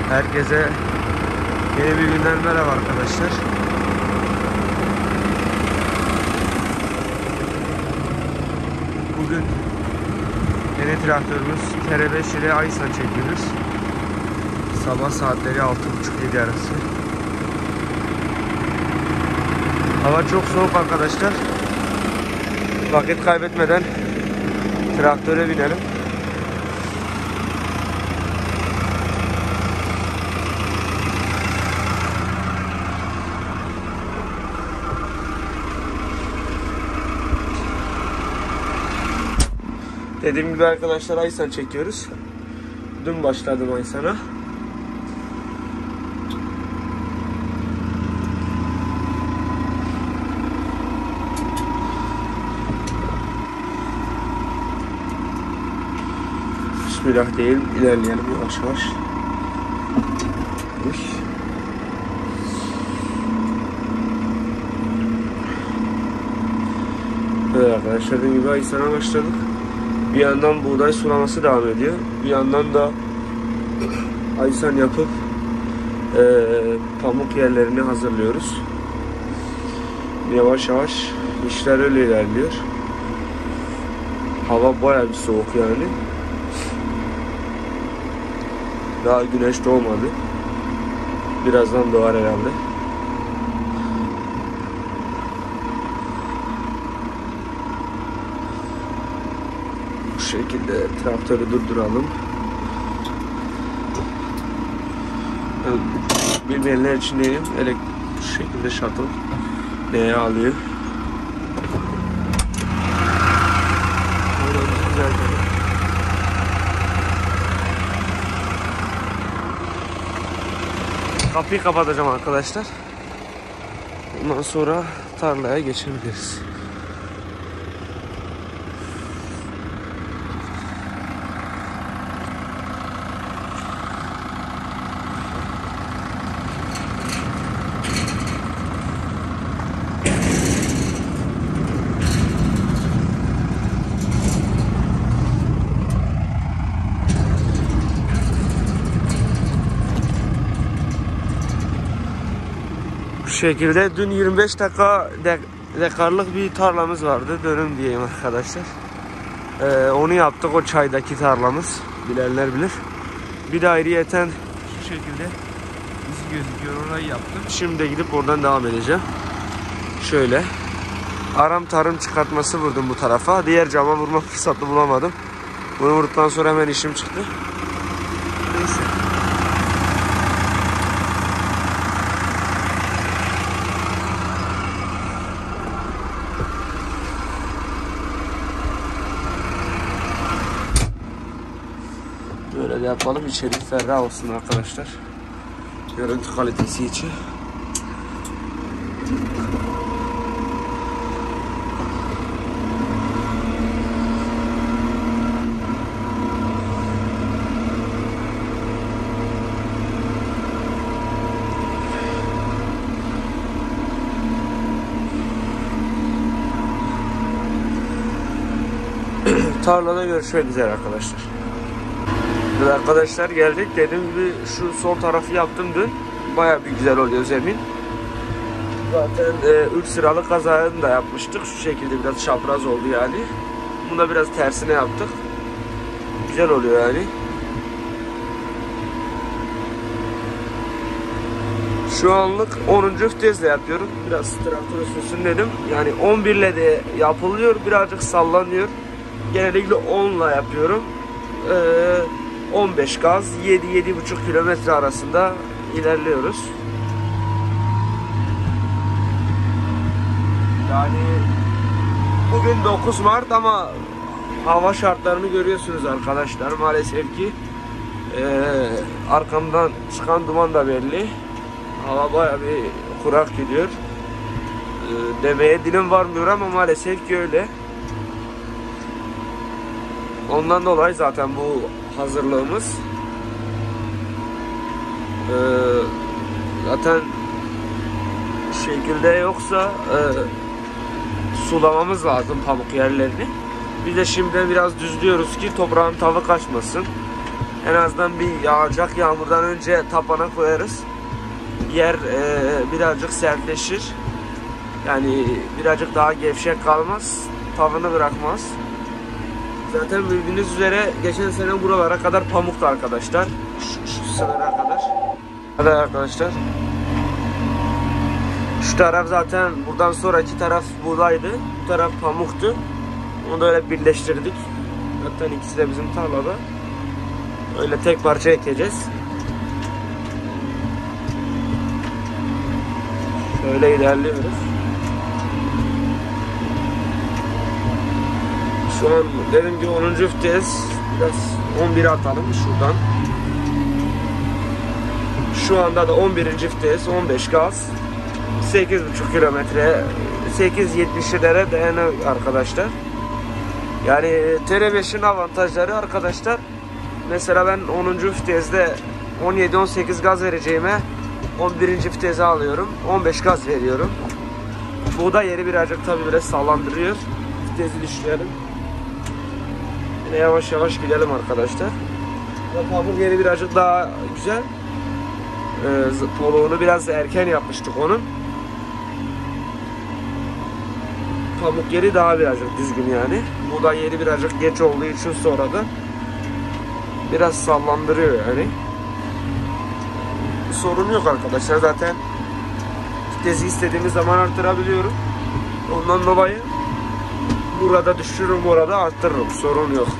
Herkese yeni bir günden merhaba arkadaşlar. Bugün yeni traktörümüz TR5 ile Aysan çekiyoruz. Sabah saatleri 6.30-7 arası. Hava çok soğuk arkadaşlar. Vakit kaybetmeden traktöre binelim. Dediğim gibi arkadaşlar Aysan çekiyoruz. Dün başladım Aysan'a. Bismillah diyelim, ilerleyelim yavaş yavaş. Evet arkadaşlar, dediğim gibi Aysan'a başladık. Bir yandan buğday sulaması devam ediyor. Bir yandan da Aysan yapıp pamuk yerlerini hazırlıyoruz. Yavaş yavaş işler öyle ilerliyor. Hava bayağı bir soğuk yani. Daha güneş doğmadı. Birazdan doğar herhalde. Bu şekilde traktörü durduralım. Bilmeyenler için diyeyim. Bu şekilde shuttle neye alıyor? Kapıyı kapatacağım arkadaşlar. Ondan sonra tarlaya geçebiliriz. Bu şekilde dün 25 dekarlık bir tarlamız vardı. Dönüm diyeyim arkadaşlar. Onu yaptık, o çaydaki tarlamız. Bilenler bilir. Bir de ayrıyeten şu şekilde izi gözüküyor, orayı yaptım. Şimdi de gidip oradan devam edeceğim. Şöyle. Aram tarım çıkartması vurdum bu tarafa. Diğer cama vurma fırsatı bulamadım. Bunu vurduktan sonra hemen işim çıktı. Neyse. Böyle de yapalım, içerik ferah olsun arkadaşlar. Görüntü kalitesi için. Tarlada görüşmek üzere arkadaşlar. Evet arkadaşlar, geldik. Dediğim gibi şu sol tarafı yaptım dün. Bayağı bir güzel oluyor zemin. Zaten 3 sıralı kazağını da yapmıştık. Şu şekilde biraz çapraz oldu yani. Bunu da biraz tersine yaptık. Güzel oluyor yani. Şu anlık 10. vitesle yapıyorum. Biraz traktör sürsün dedim. Yani 11 ile de yapılıyor. Birazcık sallanıyor. Genellikle 10 ile yapıyorum. 15 gaz, 7-7,5 kilometre arasında ilerliyoruz. Yani bugün 9 Mart ama hava şartlarını görüyorsunuz arkadaşlar. Maalesef ki arkamdan çıkan duman da belli. Hava bayağı bir kurak gidiyor. Demeye dilim varmıyor ama maalesef ki öyle. Ondan dolayı zaten bu hazırlığımız. Zaten şekilde yoksa sulamamız lazım pamuk yerlerini. Biz de şimdiden biraz düzlüyoruz ki toprağın tadı kaçmasın. En azından bir yağacak yağmurdan önce tapana koyarız. Yer birazcık sertleşir. Yani birazcık daha gevşek kalmaz. Tavanı bırakmaz. Zaten bildiğiniz üzere geçen sene buralara kadar pamuktu arkadaşlar. Şu sınıra kadar. Hadi arkadaşlar. Şu taraf zaten buradan sonraki taraf buğdaydı. Bu taraf pamuktu. Onu da öyle birleştirdik. Zaten ikisi de bizim tarlada. Öyle tek parça ekeceğiz. Şöyle ilerliyoruz. Şu an dedim ki 10. vites. Biraz 11'e atalım şuradan. Şu anda da 11. vites, 15 gaz. 8,5 kilometre, 8.70'lere dayanıyor arkadaşlar. Yani TR5'in avantajları arkadaşlar. Mesela ben 10. viteste 17-18 gaz vereceğime 11. vitese alıyorum. 15 gaz veriyorum. Buğday yeri birazcık tabi biraz sallandırıyor. Vitesi düşürelim. Yine yavaş yavaş gidelim arkadaşlar. Pamuk yeri birazcık daha güzel. Poloğunu biraz erken yapmıştık onun. Pamuk yeri daha birazcık düzgün yani. Buğday yeri birazcık geç olduğu için sonra da biraz sallandırıyor yani. Bir sorun yok arkadaşlar, zaten vitesi istediğimiz zaman arttırabiliyorum. Ondan dolayı burada düşürürüm, orada arttırırım, sorun yok.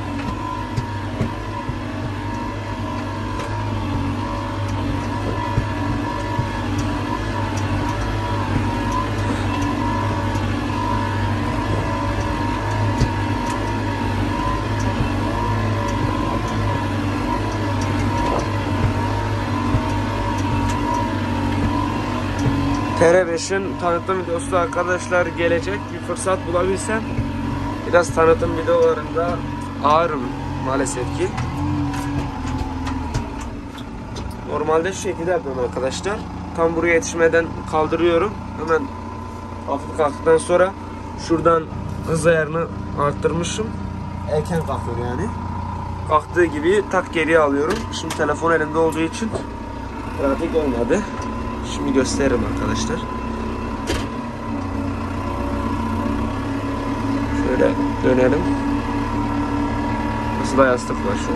TR5'in tanıtım videosu arkadaşlar gelecek. Bir fırsat bulabilsem biraz tanıtım videolarında ağırım maalesef ki. Normalde şu şekilde yapıyorum arkadaşlar. Tam buraya yetişmeden kaldırıyorum. Hemen hafif kalktıktan sonra şuradan hız ayarını arttırmışım. Erken kalkıyor yani. Kalktığı gibi tak geriye alıyorum. Şimdi telefon elimde olduğu için pratik olmadı. Şimdi gösteririm arkadaşlar. Şöyle dönelim. Nasıl da yastık var şu an.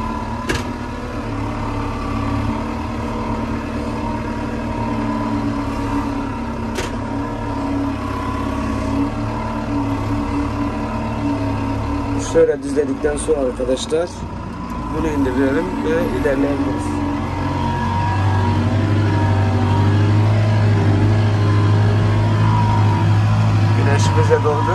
Şöyle düzledikten sonra arkadaşlar bunu indirelim ve ilerleyebiliriz. Güneş bize doğdu.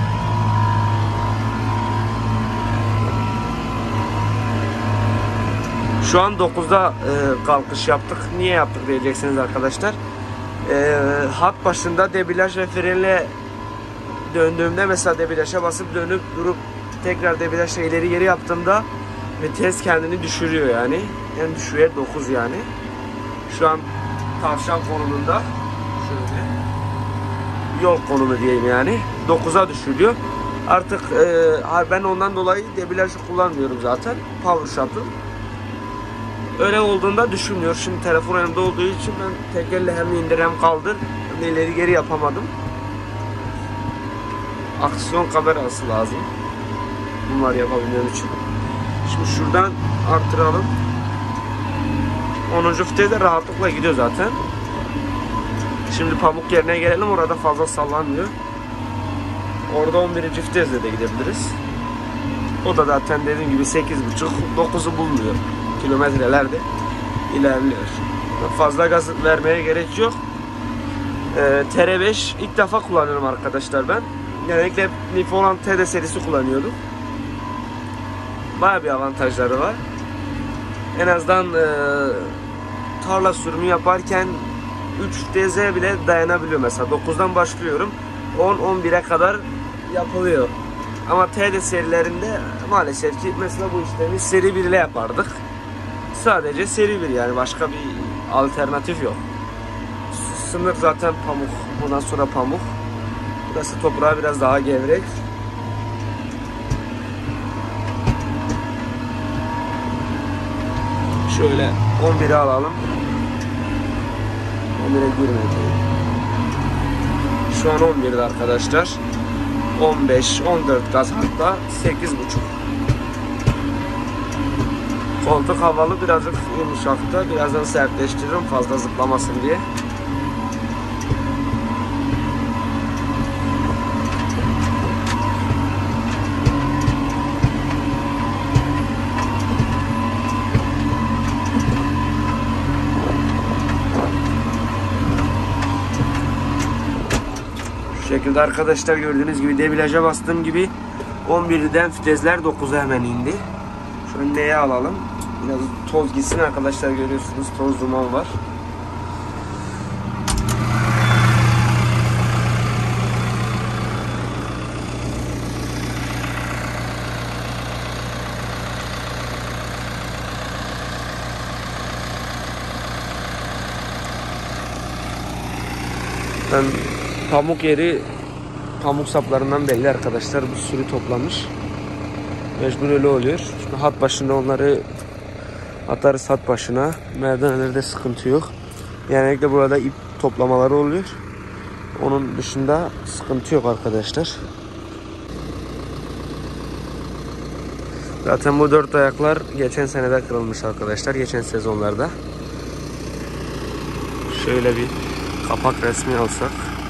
Şu an 9'da kalkış yaptık. Niye yaptık diyeceksiniz arkadaşlar. Hat başında debriyaj ve frenle döndüğümde mesela debriyaja basıp dönüp durup tekrar debriyajla ileri geri yaptığımda vites kendini düşürüyor yani. En düşüğe 9 yani. Şu an tavşan konumunda. Şöyle. Yol konumu diyeyim yani. 9'a düşürüyor. Artık ben ondan dolayı debriyajı kullanmıyorum zaten. Power shuttle. Öyle olduğunda düşünmüyor. Şimdi telefon elimde olduğu için ben tek elle hem indir hem kaldır hem de ileri geri yapamadım. Aksiyon kamerası lazım. Bunları yapabilmem için. Şimdi şuradan artıralım. 10. viteste rahatlıkla gidiyor zaten. Şimdi pamuk yerine gelelim. Orada fazla sallanmıyor. Orada 11. viteste de gidebiliriz. O da zaten dediğim gibi 8,5-9'u bulmuyor. Kilometrelerde ilerliyor. Fazla gaz vermeye gerek yok. TR5 ilk defa kullanıyorum arkadaşlar ben. Genellikle Nifu olan TD serisi kullanıyordum. Bayağı bir avantajları var. En azından tarla sürümü yaparken 3 TZ bile dayanabiliyor mesela. 9'dan başlıyorum. 10-11'e kadar yapılıyor. Ama TD serilerinde maalesef ki mesela bu işlemi seri 1 ile yapardık. Sadece seri 1 yani, başka bir alternatif yok. Sınır zaten pamuk. Bundan sonra pamuk. Burası toprağı biraz daha gevrek. Şöyle 11'i alalım. 11'e girmedi. Şu an 11'de arkadaşlar. 15, 14 gaz, hatta 8,5. Koltuk havalı, birazcık yumuşakta. Birazdan sertleştiririm fazla zıplamasın diye. Şu şekilde arkadaşlar, gördüğünüz gibi debriyaja bastığım gibi 11'den fitezler 9'a hemen indi. Şöyle neye alalım? Biraz toz gitsin arkadaşlar, görüyorsunuz toz duman var. Pamuk yeri, pamuk saplarından belli arkadaşlar, bir sürü toplamış. Mecbur öyle oluyor. Şimdi hat başında onları atarız, hat başına. Merdivenlerde sıkıntı yok. Genellikle burada ip toplamaları oluyor. Onun dışında sıkıntı yok arkadaşlar. Zaten bu 4 ayaklar geçen senede kırılmış arkadaşlar. Geçen sezonlarda. Şöyle bir kapak resmi alsak.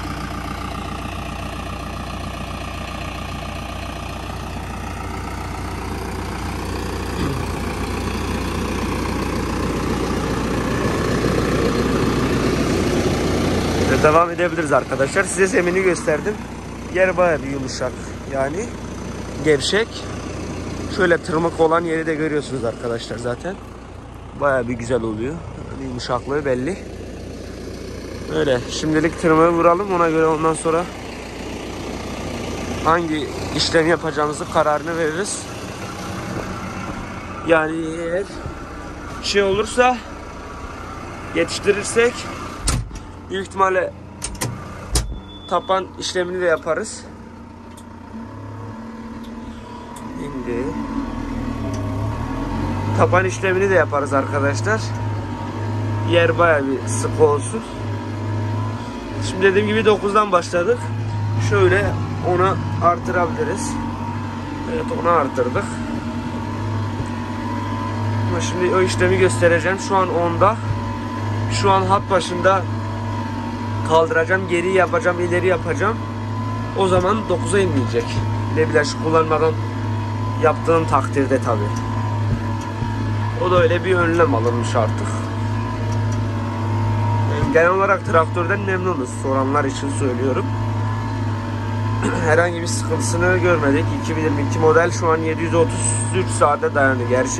Devam edebiliriz arkadaşlar. Size zemini gösterdim. Yer bayağı bir yumuşak. Yani gevşek. Şöyle tırmık olan yeri de görüyorsunuz arkadaşlar zaten. Bayağı bir güzel oluyor. Yani yumuşaklığı belli. Öyle. Şimdilik tırmığı vuralım. Ona göre ondan sonra hangi işlem yapacağımızı kararını veririz. Yani eğer şey olursa, yetiştirirsek büyük ihtimalle tapan işlemini de yaparız. Şimdi tapan işlemini de yaparız arkadaşlar. Yer bayağı bir sık olsun. Şimdi dediğim gibi 9'dan başladık. Şöyle ona artırabiliriz. Evet, onu artırdık. Ama şimdi o işlemi göstereceğim. Şu an 10'da. Şu an hat başında kaldıracağım, geri yapacağım, ileri yapacağım. O zaman 9'a inmeyecek. Debriyaj kullanmadan yaptığım takdirde tabi. O da öyle bir önlem alınmış artık. Yani genel olarak traktörden memnunuz. Soranlar için söylüyorum. Herhangi bir sıkıntısını görmedik. 2022 model, şu an 733 saate dayanıyor gerçi.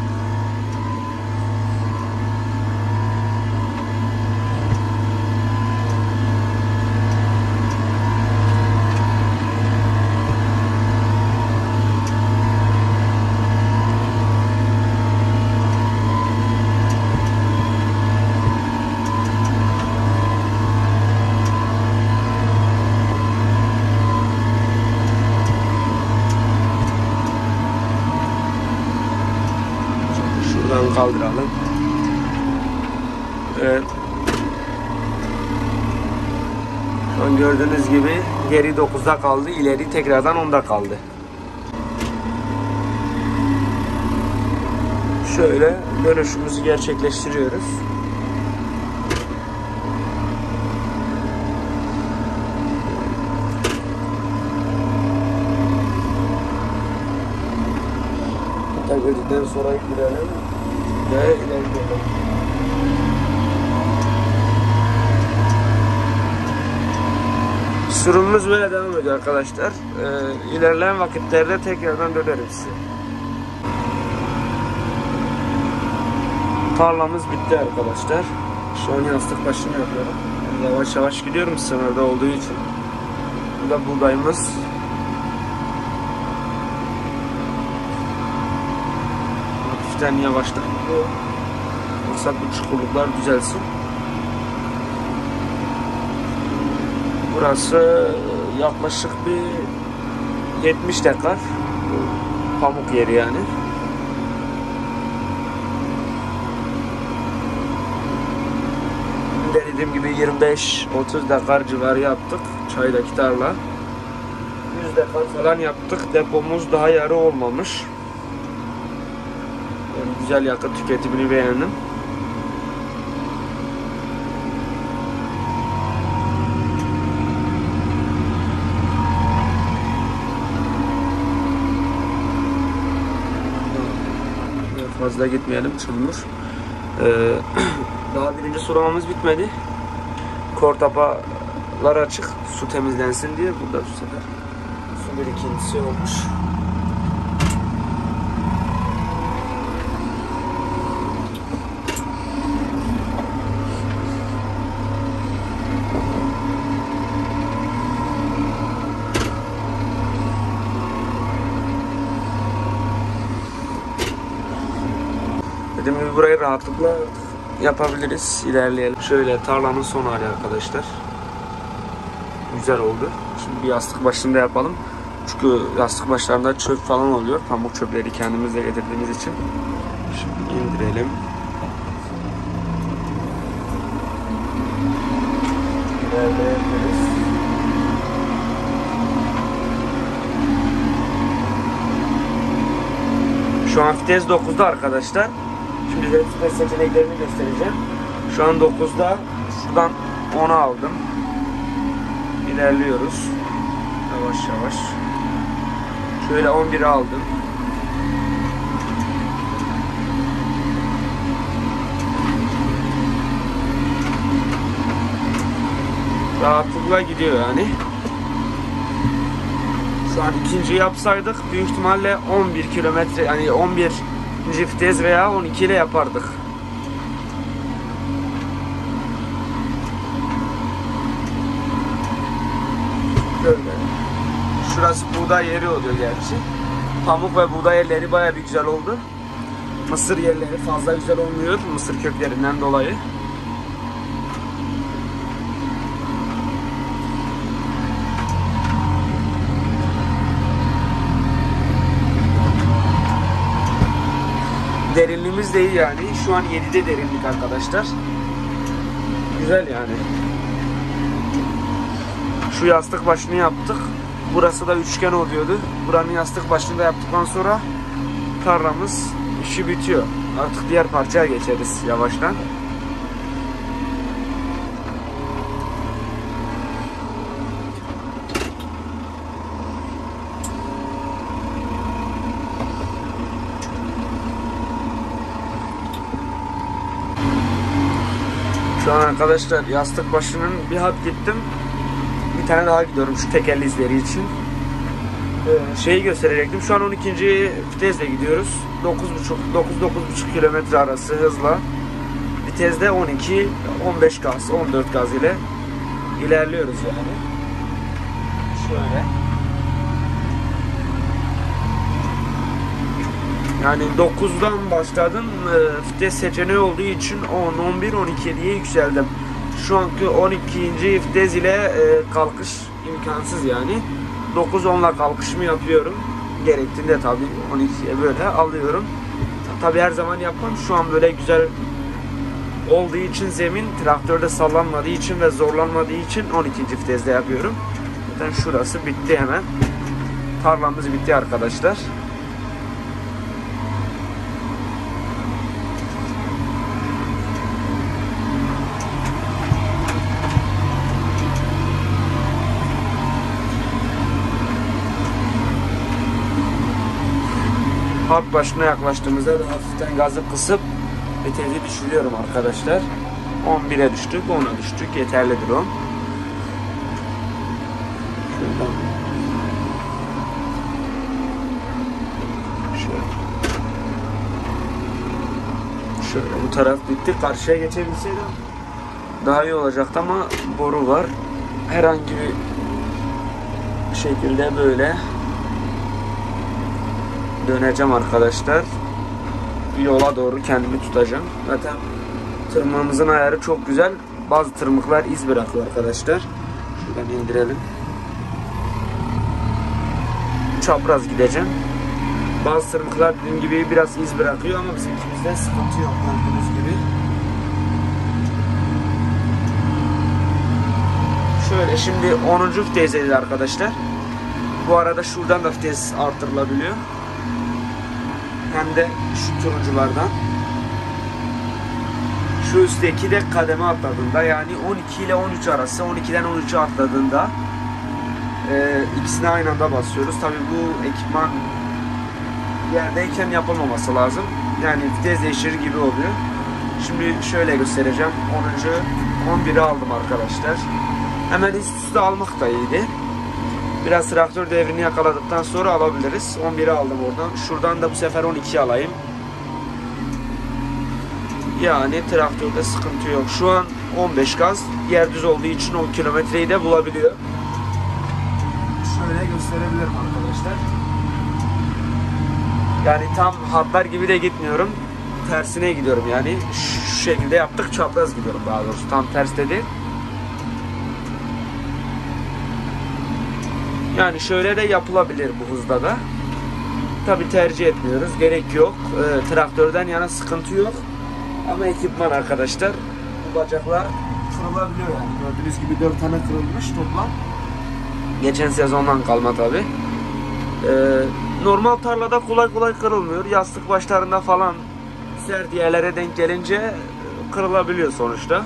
Kaldıralım. Evet. Şu an gördüğünüz gibi geri 9'da kaldı, ileri tekrardan 10'da kaldı. Şöyle dönüşümüzü gerçekleştiriyoruz. Takıldıktan sonra girelim. Ve ilerleyelim. Sürümümüz böyle devam ediyor arkadaşlar. İlerleyen vakitlerde tekrardan dönerim size. Tarlamız bitti arkadaşlar. Şu an yastık başını yapıyorum. Yavaş yavaş gidiyorum sınırda olduğu için. Bu da buğdayımız. Hafiften yavaştan gidiyor. Maksat bu çukurluklar düzelsin. Burası yaklaşık bir 70 dekar pamuk yeri yani. dediğim gibi 25-30 dekar civarı yaptık. Çaydaki tarla. 100 dekar falan yaptık. Depomuz daha yarı olmamış. Yani güzel yakıt tüketimini beğendim. Fazla gitmeyelim, çamur. Daha birinci sulamamız bitmedi. Kortapalar açık, su temizlensin diye. Burada bu sefer su birikintisi olmuş. Dediğim gibi burayı rahatlıkla yapabiliriz. İlerleyelim. Şöyle tarlanın son hali arkadaşlar. Güzel oldu. Şimdi bir yastık başında yapalım. Çünkü yastık başlarında çöp falan oluyor. Pamuk çöpleri kendimizle getirdiğimiz için. Şimdi indirelim. İlerleyebiliriz. Şu an vites 9'da arkadaşlar. Şimdi size vites seçeneklerini göstereceğim. Şu an 9'da. Şuradan 10'a aldım. İlerliyoruz. Yavaş yavaş. Şöyle 11'e aldım. Rahatlıkla gidiyor yani. Şu an ikinci yapsaydık büyük ihtimalle 11 kilometre, yani 11. vites veya 12 ile yapardık. Böyle. Şurası buğday yeri oluyor gerçi. Pamuk ve buğday yerleri bayağı bir güzel oldu. Mısır yerleri fazla güzel olmuyor mısır köklerinden dolayı. Derinliğimiz de iyi yani. Şu an 7'de derinlik arkadaşlar. Güzel yani. Şu yastık başını yaptık. Burası da üçgen oluyordu. Buranın yastık başını da yaptıktan sonra tarlamız işi bitiyor. Artık diğer parçaya geçeriz yavaştan. Şu an arkadaşlar yastık başının bir hat gittim. Bir tane daha gidiyorum şu tekerli izleri için. Şeyi gösterecektim. Şu an 12. vitesle gidiyoruz. 9-9,5 kilometre arası hızla. Vitesde 12, 15 gaz, 14 gaz ile ilerliyoruz yani. Şöyle. Yani 9'dan başladım. Vites seçeneği olduğu için 10, 11, 12 diye yükseldim. Şu anki 12. vites ile kalkış imkansız yani. 9-10'la kalkışımı yapıyorum. Gerektiğinde tabii 12'ye böyle alıyorum. Tabii her zaman yapmam. Şu an böyle güzel olduğu için zemin, traktörde sallanmadığı için ve zorlanmadığı için 12. vitesde yapıyorum. Zaten şurası bitti hemen. Tarlamız bitti arkadaşlar. Park başına yaklaştığımızda da hafiften gazı kısıp vitesi düşürüyorum arkadaşlar. 11'e düştük, 10'a düştük. Yeterlidir o. Şöyle bu taraf bitti. Karşıya geçebilseydim daha iyi olacaktı ama boru var. Herhangi bir şekilde böyle döneceğim arkadaşlar. Yola doğru kendimi tutacağım. Zaten tırmığımızın ayarı çok güzel. Bazı tırmıklar iz bırakıyor arkadaşlar. Şuradan indirelim. Çapraz gideceğim. Bazı tırmıklar dediğim gibi biraz iz bırakıyor ama bizimkimizde sıkıntı yok gördüğünüz gibi. Şimdi 10. vitezdeydi arkadaşlar. Bu arada şuradan da vites artırılabiliyor. Hem de şu turunculardan. Şu üstteki de kademe atladığında, yani 12 ile 13 arası, 12'den 13'e atladığında ikisini aynı anda basıyoruz. Tabi bu ekipman yerdeyken yapılmaması lazım. Yani vites değiştirir gibi oluyor. Şimdi şöyle göstereceğim. 10. 11'i aldım arkadaşlar. Hemen üst üste almak da iyiydi. Biraz traktör devrini yakaladıktan sonra alabiliriz. 11'i aldım oradan. Şuradan da bu sefer 12 alayım. Yani traktörde sıkıntı yok. Şu an 15 gaz. Yer düz olduğu için 10 kilometreyi de bulabiliyor. Şöyle gösterebilirim arkadaşlar. Yani tam hatlar gibi de gitmiyorum. Tersine gidiyorum yani. Şu şekilde yaptık, çapraz gidiyorum daha doğrusu. Tam ters dedi. Yani şöyle de yapılabilir bu hızda da. Tabi tercih etmiyoruz. Gerek yok. Traktörden yana sıkıntı yok. Ama ekipman arkadaşlar. Bu bacaklar kırılabiliyor yani. Gördüğünüz gibi 4 tane kırılmış toplam. Geçen sezondan kalma tabi. Normal tarlada kolay kolay kırılmıyor. Yastık başlarında falan sert yerlere denk gelince kırılabiliyor sonuçta.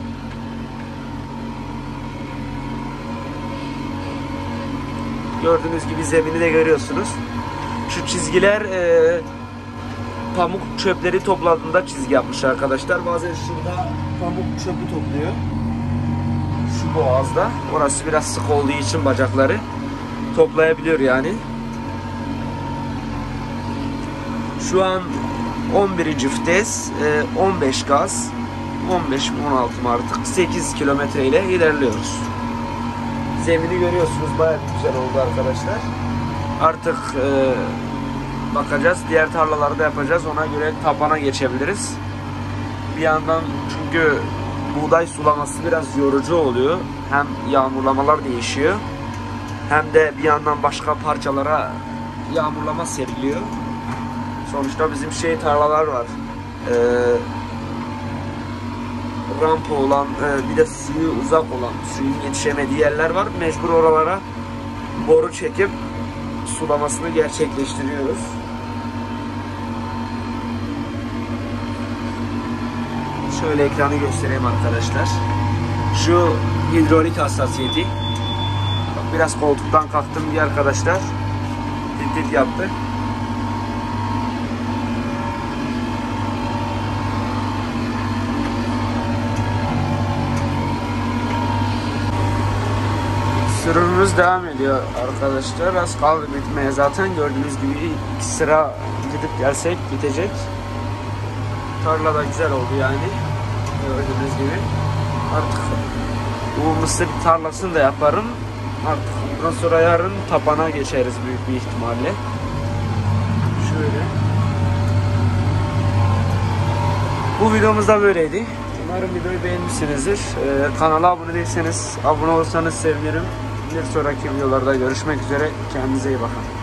Gördüğünüz gibi zemini de görüyorsunuz. Şu çizgiler pamuk çöpleri topladığında çizgi yapmış arkadaşlar. Bazen şurada pamuk çöpü topluyor. Şu boğazda. Orası biraz sık olduğu için bacakları toplayabiliyor yani. Şu an 11. vites, 15 gaz, 15 mi 16 mı artık 8 kilometre ile ilerliyoruz. Zemini görüyorsunuz, bayağı güzel oldu arkadaşlar. Artık bakacağız, diğer tarlaları da yapacağız, ona göre tapana geçebiliriz. Bir yandan çünkü buğday sulaması biraz yorucu oluyor. Hem yağmurlamalar değişiyor, hem de bir yandan başka parçalara yağmurlama seriliyor. Sonuçta bizim tarlalar var. Rampa olan, bir de suyu uzak olan, suyun yetişemediği yerler var. Mecbur oralara boru çekip sulamasını gerçekleştiriyoruz. Şöyle ekranı göstereyim arkadaşlar. Şu hidrolik hassasiyeti. Bak, biraz koltuktan kalktım diye arkadaşlar. Dit yaptı. Sürümümüz devam ediyor arkadaşlar. Az kaldı bitmeye zaten. Gördüğünüz gibi 2 sıra gidip gelsek bitecek. Tarla da güzel oldu yani. Gördüğünüz gibi. Artık bu mısır tarlasını da yaparım. Artık bundan sonra yarın tapana geçeriz büyük bir ihtimalle. Şöyle. Bu videomuz da böyleydi. Umarım videoyu beğenmişsinizdir. Kanala abone değilseniz abone olursanız sevinirim. Bir sonraki videolarda görüşmek üzere. Kendinize iyi bakın.